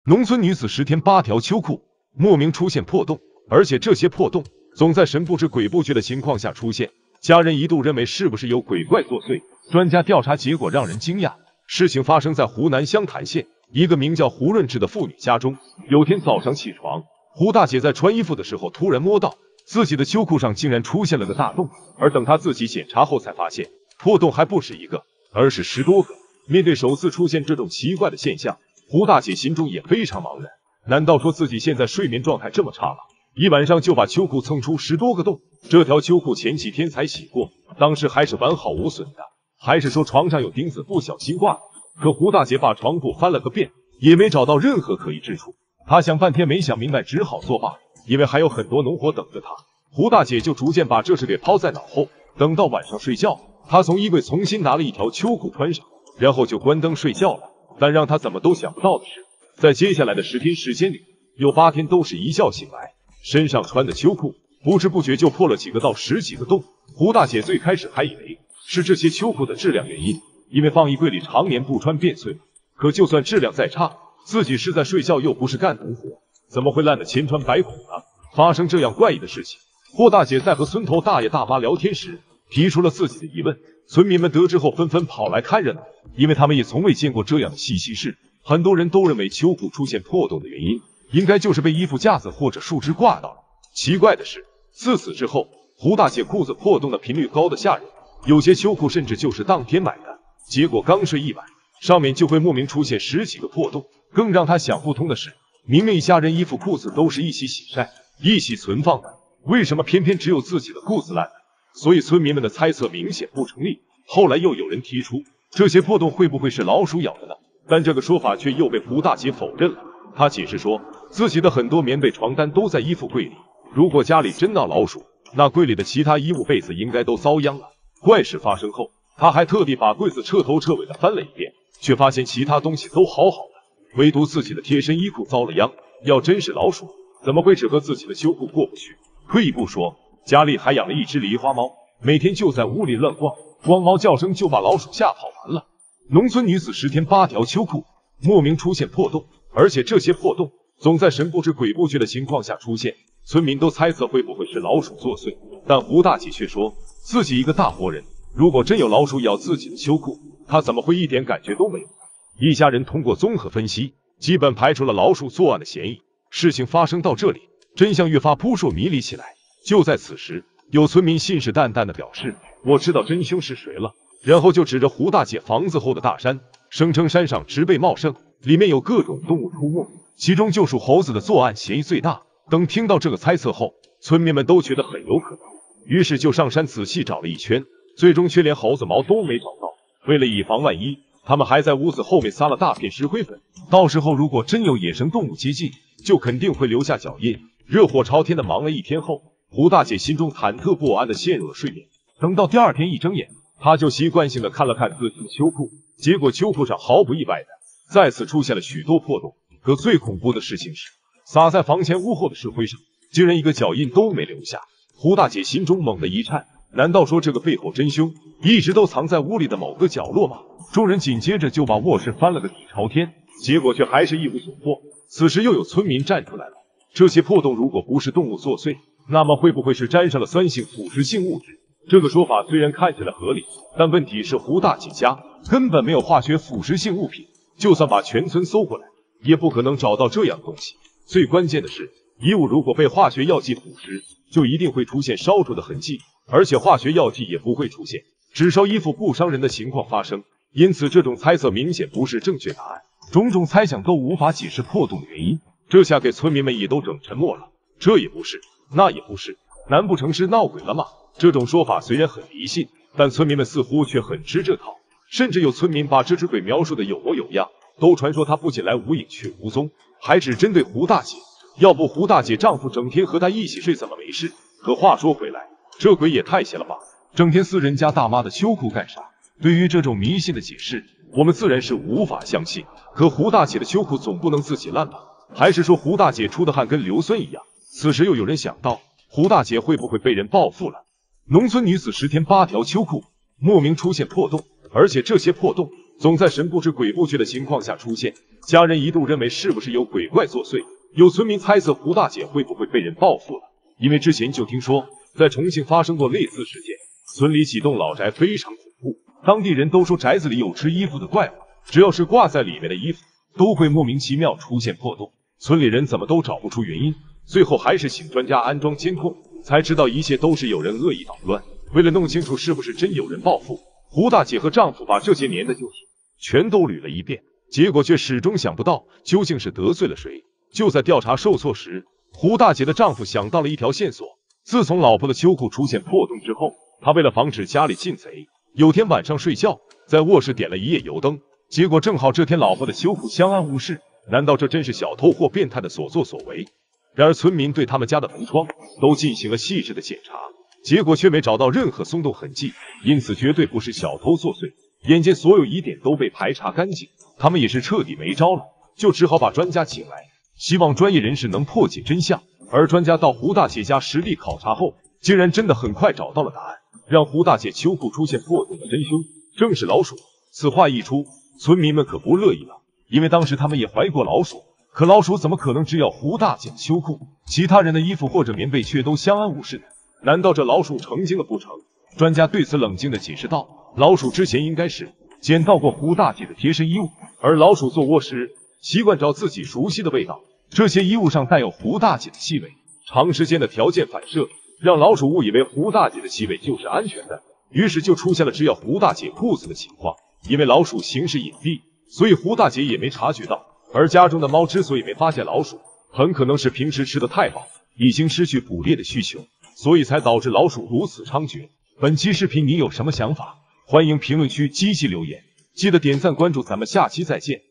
农村女子10天8条秋裤莫名出现破洞，而且这些破洞总在神不知鬼不觉的情况下出现。家人一度认为是不是有鬼怪作祟，专家调查结果让人惊讶。事情发生在湖南湘潭县一个名叫胡润志的妇女家中。有天早上起床，胡大姐在穿衣服的时候突然摸到自己的秋裤上竟然出现了个大洞，而等她自己检查后才发现，破洞还不是一个，而是10多个。面对首次出现这种奇怪的现象，胡大姐心中也非常茫然。难道说自己现在睡眠状态这么差吗？一晚上就把秋裤蹭出10多个洞。这条秋裤前几天才洗过，当时还是完好无损的，还是说床上有钉子不小心挂的？可胡大姐把床铺翻了个遍，也没找到任何可疑之处。她想半天没想明白，只好作罢，因为还有很多农活等着她。胡大姐就逐渐把这事给抛在脑后。等到晚上睡觉，她从衣柜重新拿了一条秋裤穿上，然后就关灯睡觉了。但让她怎么都想不到的是，在接下来的10天时间里，有8天都是一觉醒来，身上穿的秋裤不知不觉就破了几个到10几个洞。胡大姐最开始还以为是这些秋裤的质量原因，因为放衣柜里常年不穿变碎了。可就算质量再差，自己是在睡觉又不是干农活，怎么会烂得千疮百孔呢？发生这样怪异的事情，胡大姐在和村头大爷大妈聊天时提出了自己的疑问。村民们得知后纷纷跑来看热闹，因为他们也从未见过这样的稀奇事。很多人都认为秋裤出现破洞的原因应该就是被衣服架子或者树枝挂到了。奇怪的是，自此之后，胡大姐裤子破洞的频率高得吓人，有些秋裤甚至就是当天买的，结果刚睡一晚，上面就会莫名出现10几个破洞。更让她想不通的是，明明一家人衣服裤子都是一起洗晒、一起存放的，为什么偏偏只有自己的裤子烂了？所以村民们的猜测明显不成立。后来又有人提出，这些破洞会不会是老鼠咬的呢？但这个说法却又被胡大姐否认了。她解释说，自己的很多棉被、床单都在衣服柜里，如果家里真闹老鼠，那柜里的其他衣物、被子应该都遭殃了。怪事发生后，她还特地把柜子彻头彻尾的翻了一遍，却发现其他东西都好好的，唯独自己的贴身衣裤遭了殃。要真是老鼠，怎么会只和自己的秋裤过不去？退一步说，家里还养了一只狸花猫，每天就在屋里乱逛，光猫叫声就把老鼠吓跑完了。农村女子10天8条秋裤莫名出现破洞，而且这些破洞总在神不知鬼不觉的情况下出现。村民都猜测会不会是老鼠作祟，但胡大姐却说自己一个大活人，如果真有老鼠咬自己的秋裤，她怎么会一点感觉都没有？一家人通过综合分析，基本排除了老鼠作案的嫌疑。事情发生到这里，真相越发扑朔迷离起来。就在此时，有村民信誓旦旦地表示，我知道真凶是谁了，然后就指着胡大姐房子后的大山，声称山上植被茂盛，里面有各种动物出没，其中就属猴子的作案嫌疑最大。等听到这个猜测后，村民们都觉得很有可能，于是就上山仔细找了一圈，最终却连猴子毛都没找到。为了以防万一，他们还在屋子后面撒了大片石灰粉，到时候如果真有野生动物接近，就肯定会留下脚印。热火朝天的忙了一天后，胡大姐心中忐忑不安的陷入了睡眠。等到第二天一睁眼，她就习惯性的看了看自己的秋裤，结果秋裤上毫不意外的再次出现了许多破洞。可最恐怖的事情是，撒在房前屋后的石灰上竟然一个脚印都没留下。胡大姐心中猛地一颤，难道说这个背后真凶一直都藏在屋里的某个角落吗？众人紧接着就把卧室翻了个底朝天，结果却还是一无所获。此时又有村民站出来了，这些破洞如果不是动物作祟，那么会不会是沾上了酸性腐蚀性物质？这个说法虽然看起来合理，但问题是胡大姐家根本没有化学腐蚀性物品，就算把全村搜过来，也不可能找到这样东西。最关键的是，衣物如果被化学药剂腐蚀，就一定会出现烧灼的痕迹，而且化学药剂也不会出现只烧衣服不伤人的情况发生。因此这种猜测明显不是正确答案，种种猜想都无法解释破洞的原因。这下给村民们也都整沉默了，这也不是，那也不是，难不成是闹鬼了吗？这种说法虽然很迷信，但村民们似乎却很吃这套，甚至有村民把这只鬼描述的有模有样，都传说他不仅来无影去无踪，还只针对胡大姐。要不胡大姐丈夫整天和她一起睡怎么没事？可话说回来，这鬼也太闲了吧，整天撕人家大妈的秋裤干啥？对于这种迷信的解释，我们自然是无法相信。可胡大姐的秋裤总不能自己烂吧？还是说胡大姐出的汗跟硫酸一样？此时又有人想到，胡大姐会不会被人报复了？农村女子10天8条秋裤莫名出现破洞，而且这些破洞总在神不知鬼不觉的情况下出现，家人一度认为是不是有鬼怪作祟。有村民猜测胡大姐会不会被人报复了，因为之前就听说在重庆发生过类似事件，村里几栋老宅非常恐怖，当地人都说宅子里有吃衣服的怪物，只要是挂在里面的衣服都会莫名其妙出现破洞，村里人怎么都找不出原因，最后还是请专家安装监控，才知道一切都是有人恶意捣乱。为了弄清楚是不是真有人报复，胡大姐和丈夫把这些年的旧事全都捋了一遍，结果却始终想不到究竟是得罪了谁。就在调查受挫时，胡大姐的丈夫想到了一条线索。自从老婆的秋裤出现破洞之后，他为了防止家里进贼，有天晚上睡觉在卧室点了一夜油灯，结果正好这天老婆的秋裤相安无事。难道这真是小偷或变态的所作所为？然而村民对他们家的门窗都进行了细致的检查，结果却没找到任何松动痕迹，因此绝对不是小偷作祟。眼见所有疑点都被排查干净，他们也是彻底没招了，就只好把专家请来，希望专业人士能破解真相。而专家到胡大姐家实地考察后，竟然真的很快找到了答案，让胡大姐秋裤出现破洞的真凶正是老鼠。此话一出，村民们可不乐意了，因为当时他们也怀过老鼠，可老鼠怎么可能只咬胡大姐的秋裤，其他人的衣服或者棉被却都相安无事的？难道这老鼠成精了不成？专家对此冷静地解释道，老鼠之前应该是捡到过胡大姐的贴身衣物，而老鼠做窝时习惯找自己熟悉的味道，这些衣物上带有胡大姐的气味，长时间的条件反射让老鼠误以为胡大姐的气味就是安全的，于是就出现了只咬胡大姐裤子的情况。因为老鼠行事隐蔽，所以胡大姐也没察觉到，而家中的猫之所以没发现老鼠，很可能是平时吃的太饱，已经失去捕猎的需求，所以才导致老鼠如此猖獗。本期视频你有什么想法？欢迎评论区积极留言，记得点赞关注，咱们下期再见。